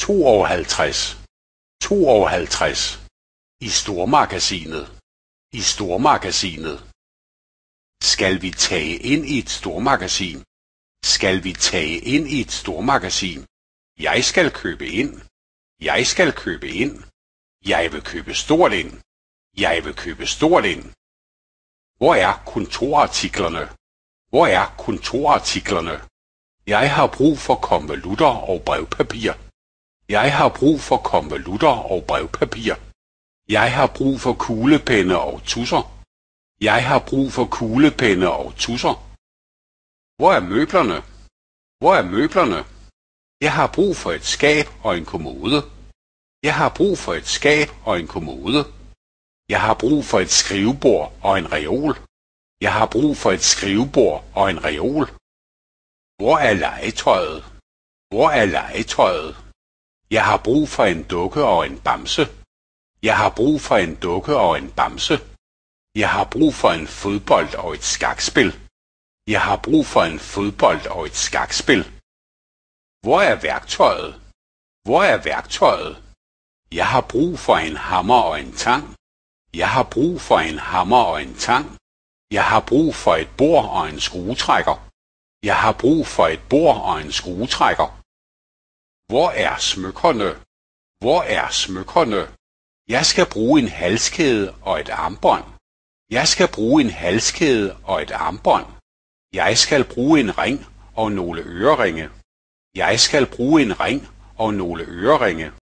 52, 52. I stormagasinet, i stormagasinet. Skal vi tage ind i et stormagasin? Skal vi tage ind i et stormagasin? Jeg skal købe ind. Jeg skal købe ind. Jeg vil købe stort ind. Jeg vil købe stort ind. Hvor er kontorartiklerne? Hvor er kontorartiklerne? Jeg har brug for konvolutter og brevpapir. Jeg har brug for konvolutter og brevpapir. Jeg har brug for kuglepenne og tusser. Jeg har brug for kuglepenne og tusser. Hvor er møblerne? Hvor er møblerne? Jeg har brug for et skab og en kommode. Jeg har brug for et skab og en kommode. Jeg har brug for et skrivebord og en reol. Jeg har brug for et skrivebord og en reol. Hvor er legetøjet? Hvor er legetøjet? Jeg har brug for en dukke og en bamse. Jeg har brug for en dukke og en bamse. Jeg har brug for en fodbold og et skakspil. Jeg har brug for en fodbold og et skakspil. Hvor er værktøjet? Hvor er værktøjet? Jeg har brug for en hammer og en tang. Jeg har brug for en hammer og en tang. Jeg har brug for et bord og en skruetrækker. Jeg har brug for et bord og en skruetrækker. Hvor er smykkerne? Hvor er smykkerne? Jeg skal bruge en halskæde og et armbånd. Jeg skal bruge en halskæde og et armbånd. Jeg skal bruge en ring og nogle øreringe. Jeg skal bruge en ring og nogle øreringe.